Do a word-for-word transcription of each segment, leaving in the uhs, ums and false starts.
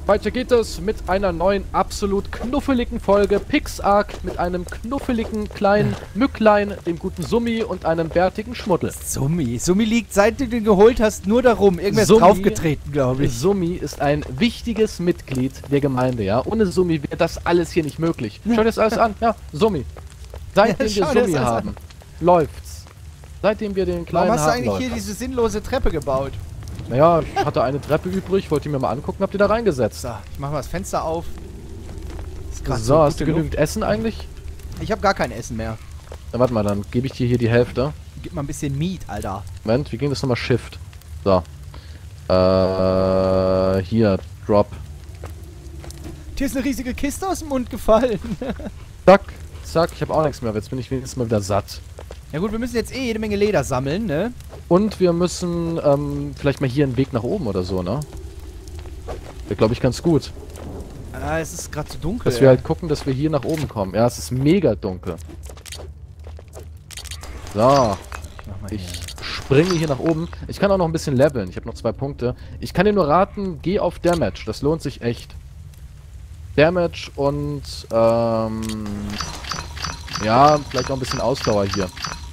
Weiter geht es mit einer neuen, absolut knuffeligen Folge Pixark mit einem knuffeligen kleinen Mücklein, dem guten Summi und einem bärtigen Schmuddel. Summi. Summi liegt, seit du den geholt hast, nur darum. Irgendwer ist Summi- draufgetreten, glaube ich. Summi ist ein wichtiges Mitglied der Gemeinde, ja. Ohne Summi wäre das alles hier nicht möglich. Schau dir das alles an. Ja, Summi. Seitdem Ja, wir schau dir Summi das alles haben, läuft's. Seitdem wir den kleinen Warum hast du haben, eigentlich läuft hier das. diese sinnlose Treppe gebaut? Naja, ich hatte eine Treppe übrig, wollte die mir mal angucken, hab die da reingesetzt. So, ich mach mal das Fenster auf. Ist grad So, hast du gute genügend Essen eigentlich? Luft. Ich habe gar kein Essen mehr. Na, warte mal, dann gebe ich dir hier die Hälfte. Gib mal ein bisschen Meat, Alter. Moment, wie ging das nochmal? Shift. So. Äh, hier, Drop. Dir ist eine riesige Kiste aus dem Mund gefallen. Zack, zack, ich habe auch nichts mehr, aber jetzt bin ich wenigstens mal wieder satt. Ja gut, wir müssen jetzt eh jede Menge Leder sammeln, ne? Und wir müssen, ähm, vielleicht mal hier einen Weg nach oben oder so, ne? Wäre, glaube ich, ganz gut. Ah, es ist gerade zu dunkel. Dass wir halt gucken, dass wir hier nach oben kommen. Ja, es ist mega dunkel. So, Mach mal ich hier. springe hier nach oben. Ich kann auch noch ein bisschen leveln. Ich habe noch zwei Punkte. Ich kann dir nur raten, geh auf Damage. Das lohnt sich echt. Damage und, ähm... ja, vielleicht auch ein bisschen Ausdauer hier.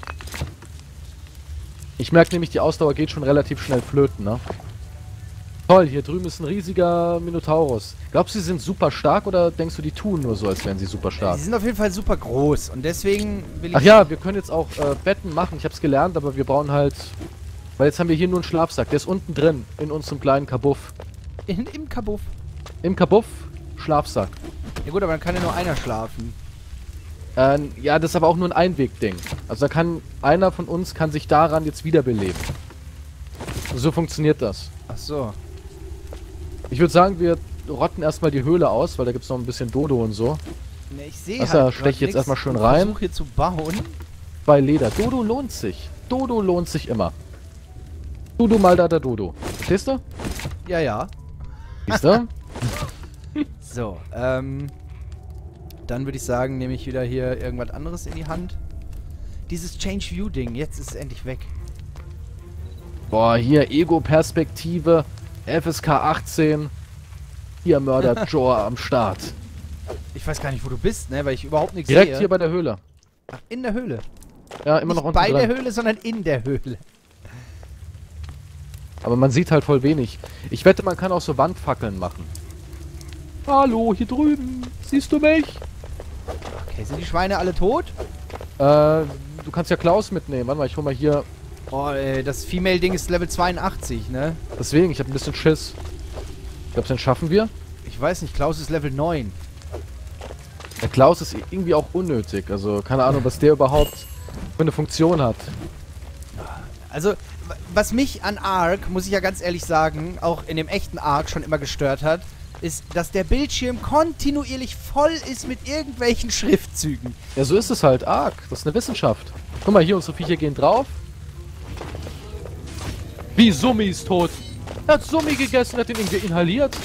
Ich merke nämlich, die Ausdauer geht schon relativ schnell flöten, ne? Toll, hier drüben ist ein riesiger Minotaurus. Glaubst du, sie sind super stark oder denkst du, die tun nur so, als wären sie super stark? Die sind auf jeden Fall super groß und deswegen will ich... Ach ja, wir können jetzt auch äh, Betten machen. Ich hab's gelernt, aber wir brauchen halt... Weil jetzt haben wir hier nur einen Schlafsack. Der ist unten drin, in unserem kleinen Kabuff. In, Im Kabuff. Im Kabuff, Schlafsack. Ja gut, aber dann kann ja nur einer schlafen. Äh, ja, das ist aber auch nur ein Einwegding. Also da kann... Einer von uns kann sich daran jetzt wiederbeleben. So funktioniert das. Ach so. Ich würde sagen, wir rotten erstmal die Höhle aus, weil da gibt's noch ein bisschen Dodo und so. Ne, ich sehe Achso, halt stech ich jetzt nix. erstmal schön Ich rein. versuche hier zu bauen. Bei Leder. Dodo lohnt sich. Dodo lohnt sich immer. Dodo mal da, da Dodo. Verstehst du? Ja, ja. Siehst du? So, ähm... Dann würde ich sagen, nehme ich wieder hier irgendwas anderes in die Hand. Dieses Change View Ding, jetzt ist es endlich weg. Boah, hier Ego-Perspektive, F S K achtzehn. Hier Mörder Joe am Start. Ich weiß gar nicht, wo du bist, ne, weil ich überhaupt nichts Direkt sehe. hier bei der Höhle. Ach, in der Höhle. Ja, immer Nicht noch unten bei der drin. Höhle, sondern in der Höhle. Aber man sieht halt voll wenig. Ich wette, man kann auch so Wandfackeln machen. Hallo, hier drüben. Siehst du mich? Okay, sind die Schweine alle tot? Äh, du kannst ja Klaus mitnehmen. Warte mal, ich hol mal hier. Oh, ey, das Female-Ding ist Level zweiundachtzig, ne? Deswegen, ich habe ein bisschen Schiss. Glaubst du, den schaffen wir? Ich weiß nicht, Klaus ist Level neun. Der Klaus ist irgendwie auch unnötig. Also, keine Ahnung, was der überhaupt für eine Funktion hat. Also, w- was mich an Ark, muss ich ja ganz ehrlich sagen, auch in dem echten Ark schon immer gestört hat, ist, dass der Bildschirm kontinuierlich voll ist mit irgendwelchen Schriftzügen. Ja, so ist es halt. Arg. Das ist eine Wissenschaft. Guck mal, hier, unsere Viecher gehen drauf. Wie, Summi ist tot. Er hat Summi gegessen, hat ihn irgendwie inhaliert.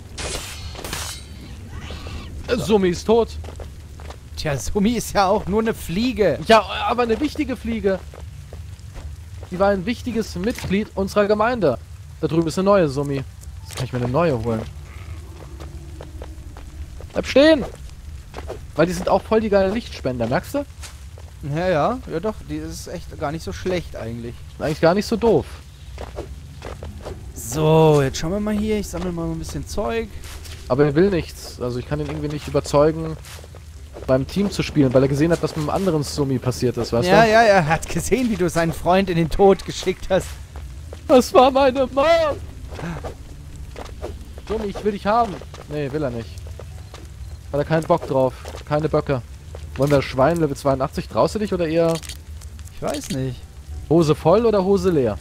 Äh, Summi ist tot. Tja, Summi ist ja auch nur eine Fliege. Ja, aber eine wichtige Fliege. Die war ein wichtiges Mitglied unserer Gemeinde. Da drüben ist eine neue Summi. Jetzt kann ich mir eine neue holen. Bleib stehen! Weil die sind auch voll die geile Lichtspender, merkst du? Ja, ja, ja doch, die ist echt gar nicht so schlecht eigentlich. Ist eigentlich gar nicht so doof. So, jetzt schauen wir mal hier. Ich sammle mal ein bisschen Zeug. Aber er will nichts. Also ich kann ihn irgendwie nicht überzeugen, beim Team zu spielen, weil er gesehen hat, was mit einem anderen Summi passiert ist, weißt Ja, du? ja, er hat gesehen, wie du seinen Freund in den Tod geschickt hast. Das war meine Mom! Summi, ich will dich haben. Nee, will er nicht. Hat er keinen Bock drauf. Keine Böcke. Wollen wir Schwein Level zweiundachtzig? Traust du dich oder eher Ich weiß nicht. Hose voll oder Hose leer?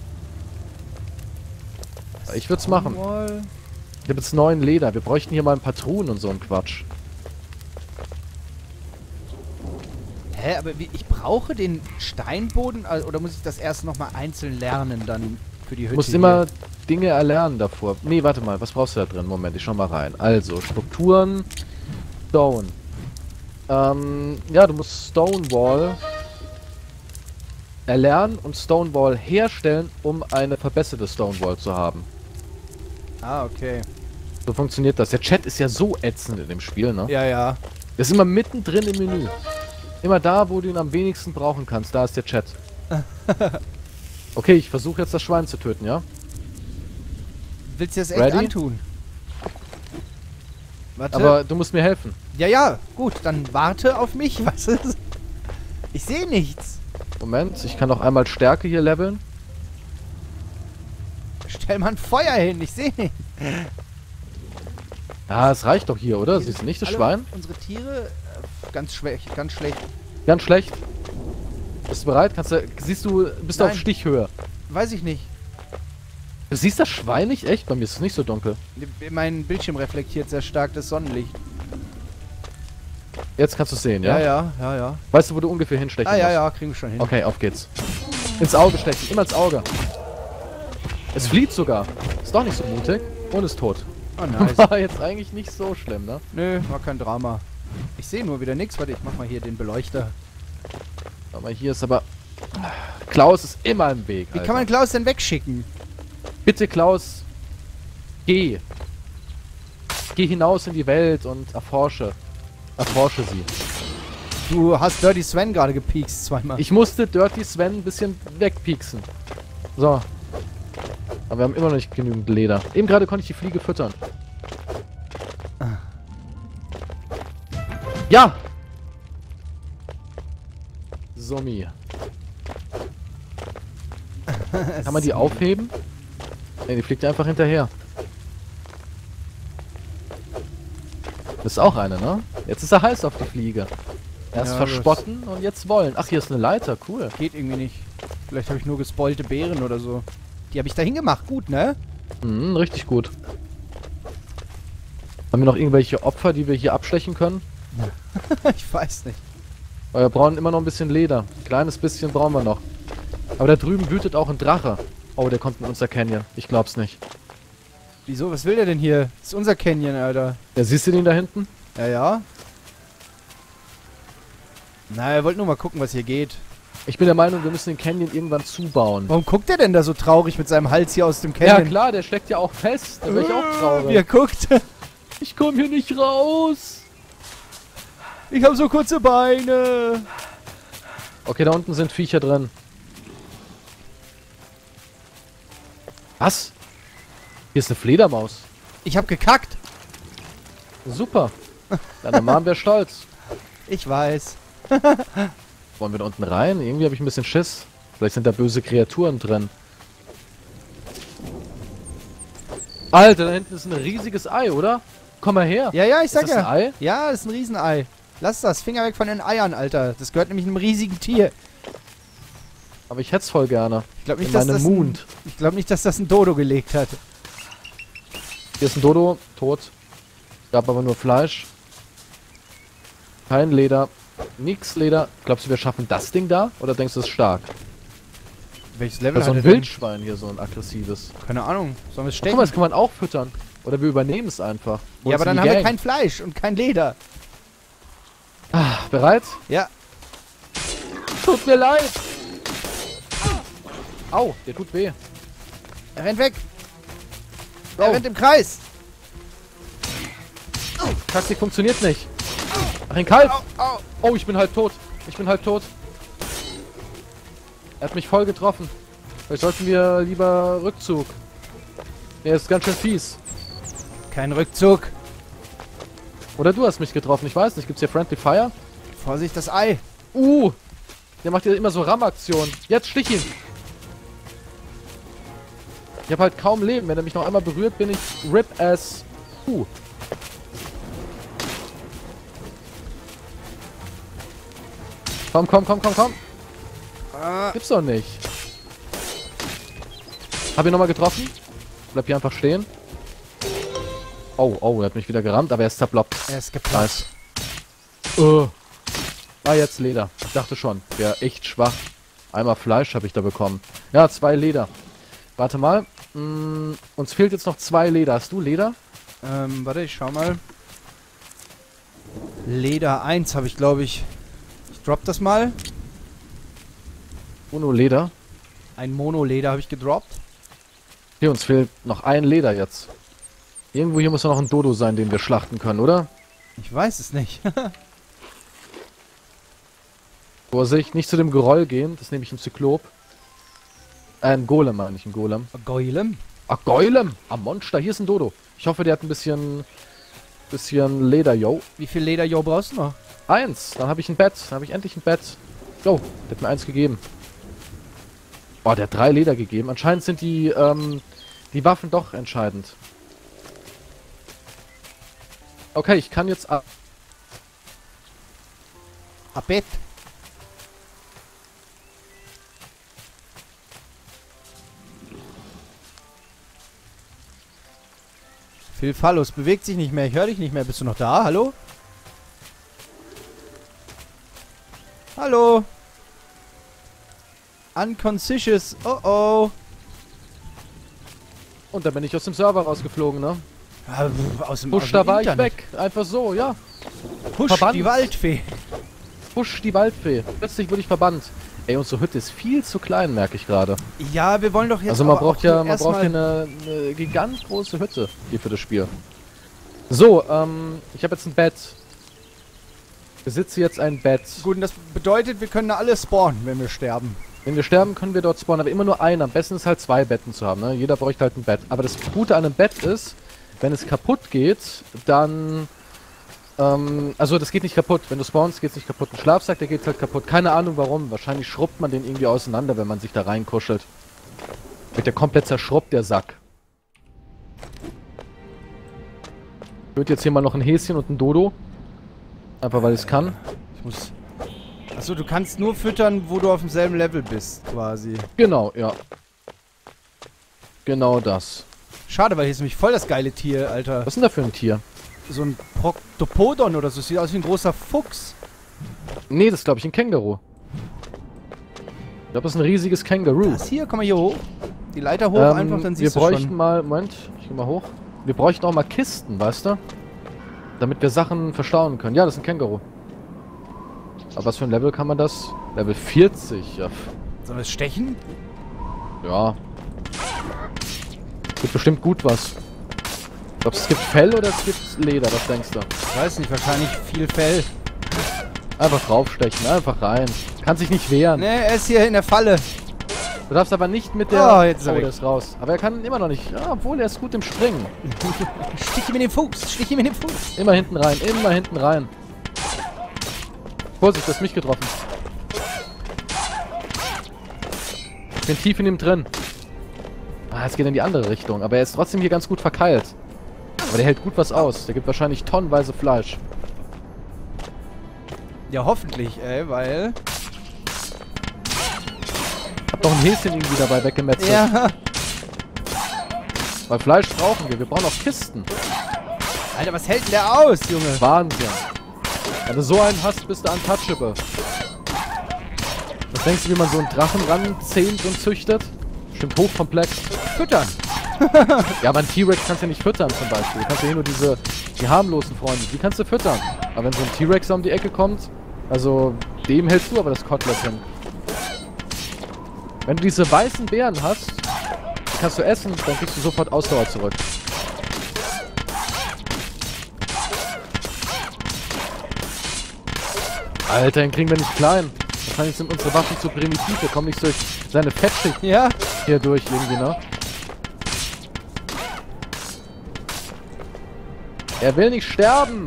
Ich würd's machen. Mal. Ich habe jetzt neun Leder. Wir bräuchten hier mal ein paar Truhen und so ein Quatsch. Hä, aber wie, ich brauche den Steinboden, also, oder muss ich das erst nochmal einzeln lernen dann für die Hütte? Du musst hier? immer Dinge erlernen davor. Nee, warte mal. Was brauchst du da drin? Moment, ich schau mal rein. Also, Strukturen. Stone. Ähm, ja, du musst Stonewall erlernen und Stonewall herstellen, um eine verbesserte Stonewall zu haben. Ah, okay. So funktioniert das. Der Chat ist ja so ätzend in dem Spiel, ne? Ja, ja. Der ist immer mittendrin im Menü. Immer da, wo du ihn am wenigsten brauchen kannst, da ist der Chat. Okay, ich versuche jetzt das Schwein zu töten, ja? Willst du das echt Ready? antun? Warte. Aber du musst mir helfen. Ja, ja, gut, dann warte auf mich. Was ist? Ich sehe nichts. Moment, ich kann noch einmal Stärke hier leveln. Stell mal ein Feuer hin, ich sehe nichts. Ja, es reicht doch hier, oder? Siehst du nicht das Alle Schwein? Unsere Tiere, äh, ganz schlecht, ganz schlecht. Ganz schlecht. Bist du bereit? Kannst du, siehst du, bist du auf Nein. Stichhöhe. Weiß ich nicht. Du siehst das Schwein nicht? Echt? Bei mir ist es nicht so dunkel. Mein Bildschirm reflektiert sehr stark das Sonnenlicht. Jetzt kannst du es sehen, ja? Ja, ja, ja, ja. Weißt du, wo du ungefähr hinstechen Ah, ja, musst? ja, kriegen wir schon hin. Okay, auf geht's. Ins Auge stechen, immer ins Auge. Es flieht sogar. Ist doch nicht so mutig. Und ist tot. Oh, nice. War jetzt eigentlich nicht so schlimm, ne? Nö, war kein Drama. Ich sehe nur wieder nichts. Warte, ich mach mal hier den Beleuchter. Aber hier ist aber... Klaus ist immer im Weg, Wie Alter. kann man Klaus denn wegschicken? Bitte, Klaus, geh. Geh hinaus in die Welt und erforsche. Erforsche sie. Du hast Dirty Sven gerade gepiekst zweimal. Ich musste Dirty Sven ein bisschen wegpieksen. So. Aber wir haben immer noch nicht genügend Leder. Eben gerade konnte ich die Fliege füttern. Ja! Summi. Kann man die aufheben? Ne, die fliegt einfach hinterher. Das ist auch eine, ne? Jetzt ist er heiß auf die Fliege. Erst Ja, verspotten und jetzt wollen. Ach, hier ist eine Leiter, cool. Geht irgendwie nicht. Vielleicht habe ich nur gespoilte Beeren oder so. Die habe ich da hingemacht. Gut, ne? Mhm, richtig gut. Haben wir noch irgendwelche Opfer, die wir hier abstechen können? Ich weiß nicht. Weil wir brauchen immer noch ein bisschen Leder. Ein kleines bisschen brauchen wir noch. Aber da drüben wütet auch ein Drache. Oh, der kommt in unser Canyon. Ich glaub's nicht. Wieso? Was will der denn hier? Das ist unser Canyon, Alter. Ja, siehst du den da hinten? Ja, ja. Na, er wollte nur mal gucken, was hier geht. Ich bin der Meinung, wir müssen den Canyon irgendwann zubauen. Warum guckt er denn da so traurig mit seinem Hals hier aus dem Canyon? Ja klar, der steckt ja auch fest. Da wäre ich auch traurig. Wie er guckt. Ich komme hier nicht raus. Ich habe so kurze Beine. Okay, da unten sind Viecher drin. Was? Hier ist eine Fledermaus. Ich habe gekackt. Super. Deine Mom wäre stolz. Ich weiß. Wollen wir da unten rein? Irgendwie habe ich ein bisschen Schiss. Vielleicht sind da böse Kreaturen drin. Alter, da hinten ist ein riesiges Ei, oder? Komm mal her. Ja, ja, ich Ist sag das ja. ein Ei? Ja, das ist ein Riesenei. Lass das. Finger weg von den Eiern, Alter. Das gehört nämlich einem riesigen Tier. Aber ich hätte es voll gerne. Ich glaube nicht, In dass meinem das ein, Mund. ich glaub nicht, dass das ein Dodo gelegt hat. Hier ist ein Dodo. Tot. Gab aber nur Fleisch. Kein Leder. Nix Leder. Glaubst du, wir schaffen das Ding da? Oder denkst du, es ist stark? Welches Level Da ist so hat ein er denn? Wildschwein hier, so ein aggressives. Keine Ahnung. Sollen wir es Guck stechen? mal, das kann man auch füttern. Oder wir übernehmen es einfach. Ja, aber dann haben wir kein Fleisch und kein Leder. Ah, bereit? Ja. Tut mir leid. Au, der tut weh. Er rennt weg. Oh. Er rennt im Kreis. Taktik funktioniert nicht. Ach, ihn kalt. Au, au. Oh, ich bin halb tot. Ich bin halb tot. Er hat mich voll getroffen. Vielleicht sollten wir lieber Rückzug. Er ist ganz schön fies. Kein Rückzug. Oder du hast mich getroffen, ich weiß nicht. Gibt's hier Friendly Fire? Vorsicht, das Ei. Uh! Der macht ja immer so Ram-Aktionen. Jetzt stich ihn! Ich habe halt kaum Leben. Wenn er mich noch einmal berührt, bin ich RIP as... Uh. Komm, komm, komm, komm, komm. Ah. Gibt's doch nicht. Hab ihn nochmal getroffen. Bleib hier einfach stehen. Oh, oh, er hat mich wieder gerammt, aber er ist zerploppt. Er ist geplatzt. Nice. Uh. Ah, jetzt Leder. Ich dachte schon, wäre echt schwach. Einmal Fleisch habe ich da bekommen. Ja, zwei Leder. Warte mal. Mm, uns fehlt jetzt noch zwei Leder. Hast du Leder? Ähm, warte, ich schau mal. Leder eins habe ich, glaube ich. Ich drop das mal. Uno Leder. Ein Mono-Leder habe ich gedroppt. Hier, uns fehlt noch ein Leder jetzt. Irgendwo hier muss noch ein Dodo sein, den wir schlachten können, oder? Ich weiß es nicht. Vorsicht, nicht zu dem Geröll gehen. Das ist nämlich ein Zyklop. Äh, ein Golem, meine ich, ein Golem. Golem? Ah, Golem! Ah, Monster, hier ist ein Dodo. Ich hoffe, der hat ein bisschen... bisschen Leder, yo. Wie viel Leder, yo, brauchst du noch? Eins, dann habe ich ein Bett. Dann habe ich endlich ein Bett. Jo, der hat mir eins gegeben. Oh, der hat drei Leder gegeben. Anscheinend sind die, ähm, die Waffen doch entscheidend. Okay, ich kann jetzt... ab- Abet. Phil Phallus bewegt sich nicht mehr. Ich höre dich nicht mehr. Bist du noch da? Hallo? Hallo? Unconscious. Oh oh. Und dann bin ich aus dem Server rausgeflogen, ne? Ah, pf, aus dem, aus Husch, dem da war ich Internet. weg. Einfach so, ja. Husch, Verbannt. die Waldfee. Husch, die Waldfee. Plötzlich wurde ich verbannt. Ey, unsere Hütte ist viel zu klein, merke ich gerade. Ja, wir wollen doch jetzt Also man aber braucht auch ja, man erst braucht mal- hier eine, eine gigant große Hütte hier für das Spiel. So, ähm, ich habe jetzt ein Bett. Ich besitze jetzt ein Bett. Gut, und das bedeutet, wir können da alle spawnen, wenn wir sterben. Wenn wir sterben, können wir dort spawnen, aber immer nur einen. Am besten ist halt zwei Betten zu haben, ne? Jeder bräuchte halt ein Bett. Aber das Gute an einem Bett ist, wenn es kaputt geht, dann... Ähm, also das geht nicht kaputt. Wenn du spawnst, geht es nicht kaputt. Ein Schlafsack, der geht halt kaputt. Keine Ahnung warum. Wahrscheinlich schrubbt man den irgendwie auseinander, wenn man sich da reinkuschelt. Wird der komplett zerschrubbt, der Sack. Ich würde jetzt hier mal noch ein Häschen und ein Dodo. Einfach weil ich es kann. Ich muss... Achso, du kannst nur füttern, wo du auf demselben Level bist, quasi. Genau, ja. Genau das. Schade, weil hier ist nämlich voll das geile Tier, Alter. Was ist denn da für ein Tier? So ein Proctopodon oder so. Sieht aus wie ein großer Fuchs. Nee, das ist glaube ich ein Känguru. Ich glaube, das ist ein riesiges Känguru. Das hier, komm mal hier hoch. Die Leiter hoch Ähm, einfach, dann wir siehst du bräuchten schon. mal, Moment, ich geh mal hoch. Wir bräuchten auch mal Kisten, weißt du? Damit wir Sachen verstauen können. Ja, das ist ein Känguru. Aber was für ein Level kann man das? Level vierzig, ja. Sollen wir es stechen? Ja. Gibt bestimmt gut was. Glaubst du, es gibt Fell oder es gibt Leder? Was denkst du? Ich weiß nicht, wahrscheinlich viel Fell. Einfach draufstechen, einfach rein. Kann sich nicht wehren. Ne, er ist hier in der Falle. Du darfst aber nicht mit der... Oh, jetzt ist er oh, weg. der ist raus. Aber er kann immer noch nicht. Ja, obwohl, er ist gut im Springen. Stich ihm in den Fuß, stich ihm in den Fuß. Immer hinten rein, immer hinten rein. Vorsicht, du hast mich getroffen. Ich bin tief in ihm drin. Ah, es geht in die andere Richtung. Aber er ist trotzdem hier ganz gut verkeilt. Aber der hält gut was aus. Der gibt wahrscheinlich tonnenweise Fleisch. Ja, hoffentlich, ey, weil... Hab noch ein Häschen irgendwie dabei weggemetzelt. Ja. Weil Fleisch brauchen wir. Wir brauchen auch Kisten. Alter, was hält denn der aus, Junge? Wahnsinn. Wenn du so einen hast, bist du untouchable. Was denkst du, wie man so einen Drachen ranzähmt und züchtet? Bestimmt hochkomplex. Füttern. Ja, aber einen T-Rex kannst du ja nicht füttern zum Beispiel. Du kannst ja hier nur diese, die harmlosen Freunde, die kannst du füttern. Aber wenn so ein T-Rex um die Ecke kommt, also dem hältst du aber das Kotelett hin. Wenn du diese weißen Beeren hast, die kannst du essen, dann kriegst du sofort Ausdauer zurück. Alter, den kriegen wir nicht klein. Wahrscheinlich sind unsere Waffen zu primitiv. Wir kommen nicht durch seine Fettschicht Ja. hier durch irgendwie, ne? Er will nicht sterben.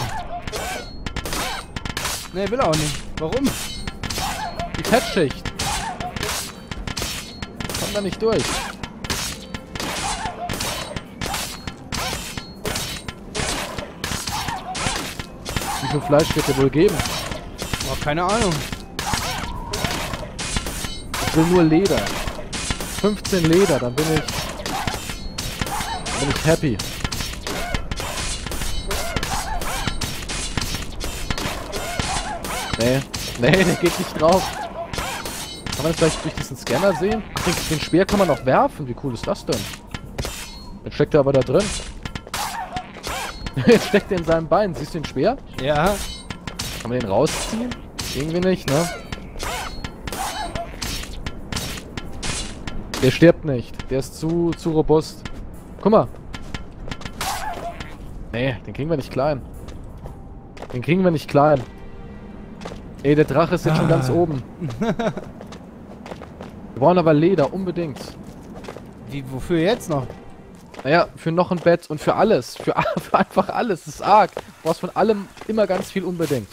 Ne, will er auch nicht. Warum? Die Fettschicht. Kommt da nicht durch. Wie viel Fleisch wird er wohl geben? Oh, keine Ahnung. Ich will nur Leder. fünfzehn Leder, dann bin ich... Dann bin ich happy. Nee, nee, der geht nicht drauf. Kann man das vielleicht durch diesen Scanner sehen? Ach, den, den Speer kann man auch werfen. Wie cool ist das denn? Jetzt steckt er aber da drin. Jetzt steckt er in seinem Bein. Siehst du den Speer? Ja. Kann man den rausziehen? Irgendwie nicht, ne? Der stirbt nicht. Der ist zu, zu robust. Guck mal. Nee, den kriegen wir nicht klein. Den kriegen wir nicht klein. Ey, der Drache ist jetzt ah. schon ganz oben. Wir brauchen aber Leder, unbedingt. Wie, wofür jetzt noch? Naja, für noch ein Bett und für alles. Für, für einfach alles. Das ist arg. Du brauchst von allem immer ganz viel unbedingt.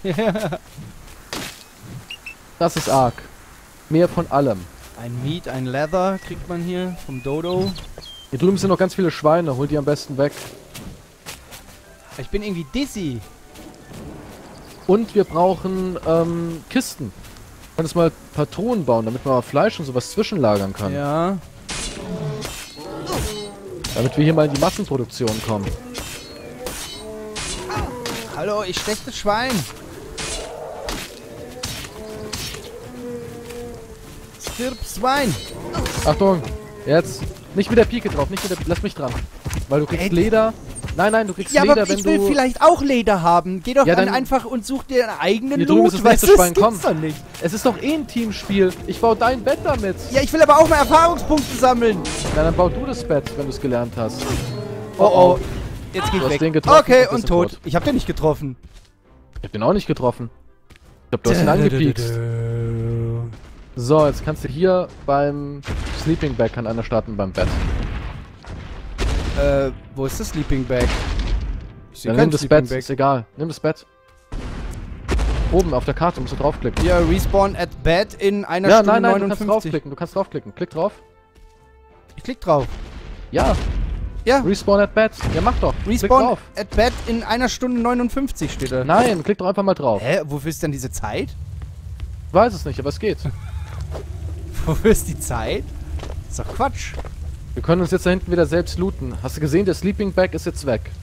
Das ist arg. Mehr von allem. Ein Meat, ein Leather kriegt man hier vom Dodo. Hier drüben sind noch ganz viele Schweine. Hol die am besten weg. Ich bin irgendwie dizzy. Und wir brauchen ähm, Kisten. Wir können jetzt mal Patronen bauen, damit man Fleisch und sowas zwischenlagern kann. Ja. Damit wir hier mal in die Massenproduktion kommen. Hallo, ich stech das Schwein. Stirb, Schwein. Achtung, jetzt. Nicht mit der Pike drauf, nicht mit der... Lass mich dran. Weil du kriegst Ey. Leder... Nein, nein, du kriegst ja, Leder, aber wenn ich will du... vielleicht auch Leder haben. Geh doch ja, dann dann einfach und such dir einen eigenen hier Loot. Ist das nächste Schwein. Komm. Doch nicht. Es ist doch eh ein Teamspiel. Ich baue dein Bett damit. Ja, ich will aber auch mal Erfahrungspunkte sammeln. Na, dann bau du das Bett, wenn du es gelernt hast. Oh, oh. Jetzt geh ich weg. Den getroffen okay, und, und tot. tot. Ich hab den nicht getroffen. Ich hab den auch nicht getroffen. Ich glaub, du hast ihn angepiekst. So, jetzt kannst du hier beim Sleeping Bag an einer starten beim Bett. Äh, wo ist das Sleeping Bag? Ja, nimm das Bett, Bag. Ist egal. Nimm das Bett. Oben auf der Karte musst du draufklicken. Ja, respawn at bed in einer ja, Stunde nein, nein, neunundfünfzig. Du kannst draufklicken, du kannst draufklicken. Klick drauf. Ich klick drauf. Ja. Ja. Respawn at bed. Ja, mach doch. Respawn at bed in einer Stunde neunundfünfzig steht da. Nein, klick doch einfach mal drauf. Hä? Wofür ist denn diese Zeit? Ich weiß es nicht, aber es geht. Wofür ist die Zeit? Ist doch Quatsch. Wir können uns jetzt da hinten wieder selbst looten. Hast du gesehen, der Sleeping Bag ist jetzt weg.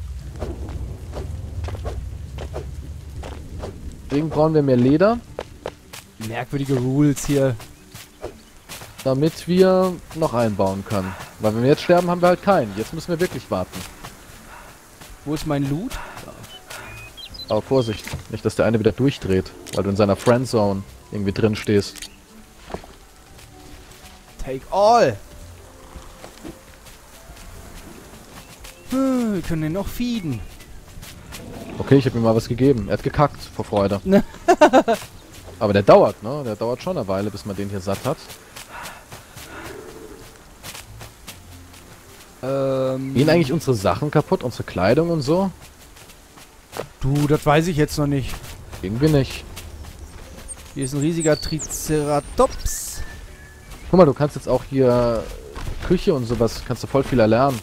Deswegen brauchen wir mehr Leder. Merkwürdige Rules hier. Damit wir noch einbauen können. Weil wenn wir jetzt sterben, haben wir halt keinen. Jetzt müssen wir wirklich warten. Wo ist mein Loot? Aber Vorsicht, nicht, dass der eine wieder durchdreht, weil du in seiner Friendzone irgendwie drin stehst. Take all! Hm, wir können den noch feeden. Okay, ich habe ihm mal was gegeben. Er hat gekackt vor Freude. Aber der dauert, ne? Der dauert schon eine Weile, bis man den hier satt hat. Ähm... Gehen eigentlich unsere Sachen kaputt? Unsere Kleidung und so? Du, das weiß ich jetzt noch nicht. Irgendwie nicht. Hier ist ein riesiger Triceratops. Guck mal, du kannst jetzt auch hier Küche und sowas, kannst du voll viel erlernen.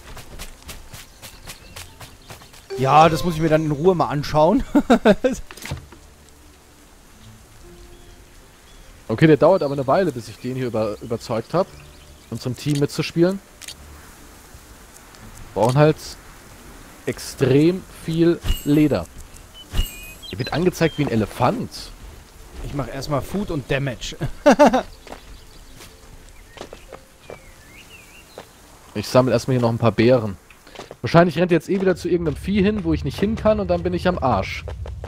Ja, das muss ich mir dann in Ruhe mal anschauen. Okay, der dauert aber eine Weile, bis ich den hier über, überzeugt habe, unserem Team mitzuspielen. Wir brauchen halt extrem viel Leder. Hier wird angezeigt wie ein Elefant. Ich mache erstmal Food und Damage. Ich sammle erstmal hier noch ein paar Beeren. Wahrscheinlich rennt jetzt eh wieder zu irgendeinem Vieh hin, wo ich nicht hin kann und dann bin ich am Arsch.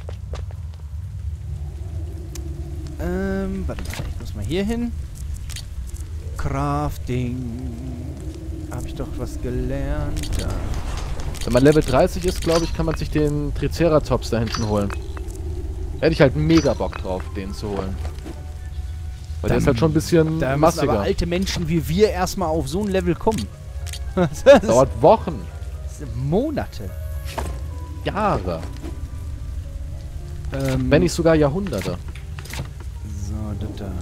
Ähm, warte mal, ich muss mal hier hin. Crafting. Habe ich doch was gelernt. Ja. Wenn man Level dreißig ist, glaube ich, kann man sich den Triceratops da hinten holen. Da hätte ich halt mega Bock drauf, den zu holen. Weil dann, der ist halt schon ein bisschen da massiger. müssen aber alte Menschen wie wir erstmal auf so ein Level kommen. Das dauert Wochen. Das sind Monate. Jahre. Ähm, Wenn nicht sogar Jahrhunderte. So, da, da.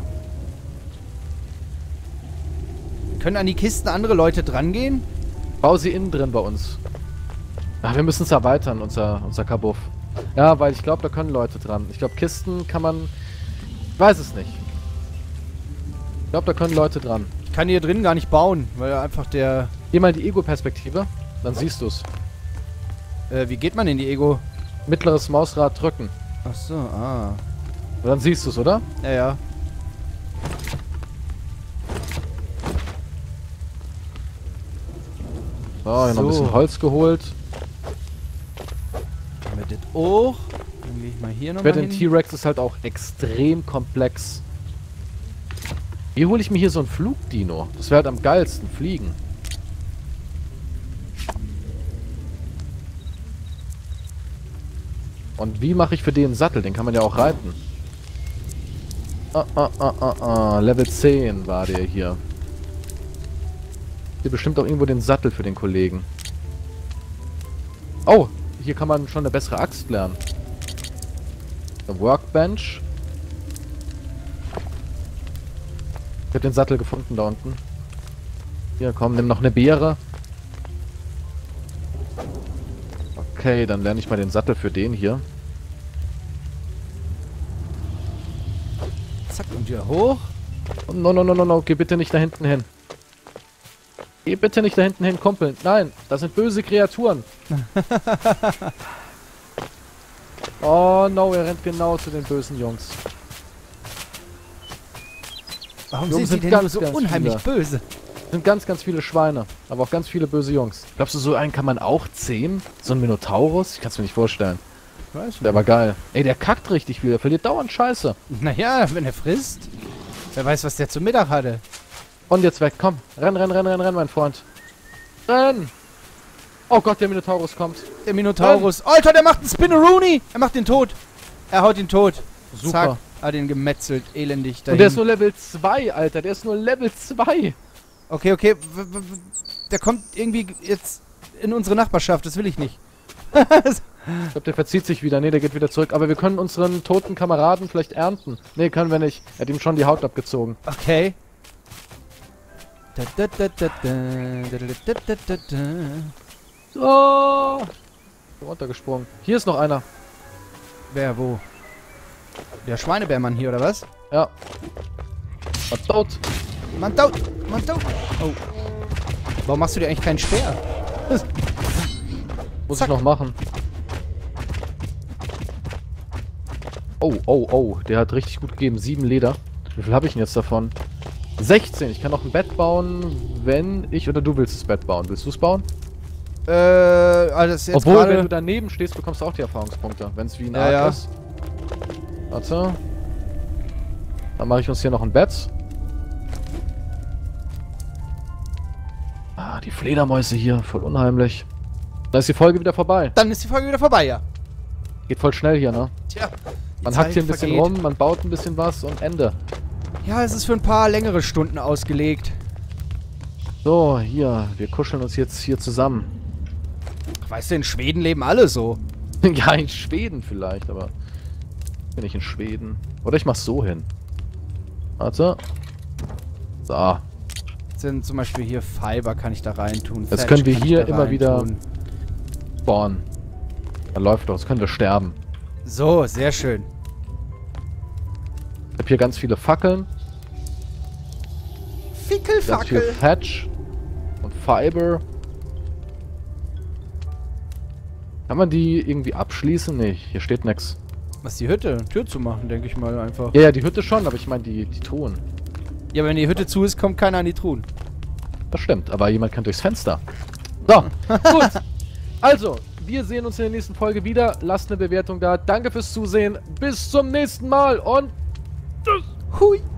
Können an die Kisten andere Leute drangehen? Bau sie innen drin bei uns. Ach, wir müssen es erweitern, unser, unser Kabuff. Ja, weil ich glaube, da können Leute dran. Ich glaube, Kisten kann man... Ich weiß es nicht. Ich glaube, da können Leute dran. Ich kann hier drin gar nicht bauen, weil einfach der... Geh mal in die Ego-Perspektive, dann siehst du es. Äh, wie geht man in die Ego? Mittleres Mausrad drücken. Ach so, ah. Und dann siehst du es, oder? Ja, ja. So, hier so. Noch ein bisschen Holz geholt. Haben wir das auch? Dann gehe ich mal hier nochmal hin. Den T-Rex ist halt auch extrem komplex. Wie hole ich mir hier so ein Flugdino? Das wäre halt am geilsten, fliegen. Und wie mache ich für den einen Sattel? Den kann man ja auch reiten. Ah, ah, ah, ah, ah. Level zehn war der hier. Hier bestimmt auch irgendwo den Sattel für den Kollegen. Oh, hier kann man schon eine bessere Axt lernen. Eine Workbench. Ich habe den Sattel gefunden da unten. Hier, komm, nimm noch eine Beere. Okay, dann lerne ich mal den Sattel für den hier. Zack, und wieder hoch. Oh, no, no, no, no, no, geh bitte nicht da hinten hin. Geh bitte nicht da hinten hin, Kumpel. Nein, das sind böse Kreaturen. Oh no, er rennt genau zu den bösen Jungs. Warum Jungs sind sie sind denn ganz, so ganz unheimlich viele. böse? Es sind ganz, ganz viele Schweine. Aber auch ganz viele böse Jungs. Glaubst du, so einen kann man auch zähmen? So ein Minotaurus? Ich kann es mir nicht vorstellen. Ich weiß nicht. Der war geil. Ey, der kackt richtig viel. Der verliert dauernd Scheiße. Naja, wenn er frisst. Wer weiß, was der zum Mittag hatte. Und jetzt weg. Komm. Renn, renn, renn, renn, renn, mein Freund. Renn! Oh Gott, der Minotaurus kommt. Der Minotaurus. Alter, der macht einen Spinneroonie! Er macht den tot. Er haut ihn tot. Super. Zack. Hat ihn gemetzelt. Elendig dahin. Und der ist nur Level zwei, Alter. Der ist nur Level zwei. Okay, okay. W w w der kommt irgendwie jetzt in unsere Nachbarschaft. Das will ich nicht. Ich glaube, der verzieht sich wieder. Ne, der geht wieder zurück. Aber wir können unseren toten Kameraden vielleicht ernten. Ne, können wir nicht. Er hat ihm schon die Haut abgezogen. Okay. Da, da, da, da, da, da, da, da, da. Oh! Runtergesprungen. Hier ist noch einer. Wer, wo? Der Schweinebärmann hier, oder was? Ja. War tot. Mann, tot! Mann, tot! Oh. Warum machst du dir eigentlich keinen Speer? Muss Zack. ich noch machen. Oh, oh, oh. Der hat richtig gut gegeben. Sieben Leder. Wie viel habe ich denn jetzt davon? sechzehn. Ich kann noch ein Bett bauen, wenn ich oder du willst das Bett bauen. Willst du es bauen? Äh, also das ist jetzt Obwohl, grade- wenn du daneben stehst, bekommst du auch die Erfahrungspunkte. Wenn es wie ein Ja, Arc ja. ist. Warte. Dann mache ich uns hier noch ein Bett. Ah, die Fledermäuse hier. Voll unheimlich. Dann ist die Folge wieder vorbei. Dann ist die Folge wieder vorbei, ja. Geht voll schnell hier, ne? Tja. die Man Zeit hackt hier ein bisschen vergeht. rum, man baut ein bisschen was und Ende. Ja, es ist für ein paar längere Stunden ausgelegt. So, hier. Wir kuscheln uns jetzt hier zusammen. Weißt du, in Schweden leben alle so. Ja, in Schweden vielleicht, aber... Bin ich in Schweden. Oder ich mach's so hin. Warte. So. Sind zum Beispiel hier Fiber, kann ich da reintun. Jetzt Thatch können wir kann ich hier da immer wieder- reintun. Spawn. Da läuft doch. Jetzt können wir sterben. So, sehr schön. Ich habe hier ganz viele Fackeln. Ganz viel Fickelfackel. Thatch. Und Fiber. Kann man die irgendwie abschließen? Nee, hier steht nix. Was die Hütte? Tür zu machen, denke ich mal einfach. Ja, ja, die Hütte schon, aber ich meine die, die Truhen. Ja, wenn die Hütte zu ist, kommt keiner an die Truhen. Das stimmt, aber jemand kann durchs Fenster. So, gut. Also, wir sehen uns in der nächsten Folge wieder. Lasst eine Bewertung da. Danke fürs Zusehen. Bis zum nächsten Mal und tschüss. Hui.